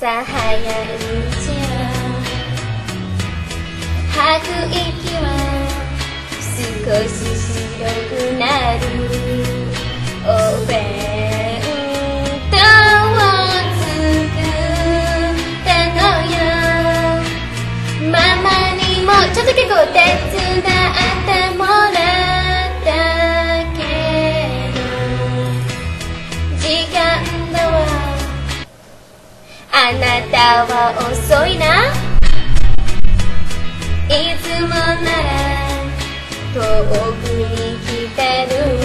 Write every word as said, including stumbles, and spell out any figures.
朝早いうちは吐く息は少し白くなるお弁当を作ったのよママにもちょっと結構手伝ってもらったけど時間だわあなたは遅いないつもなら遠くに来てる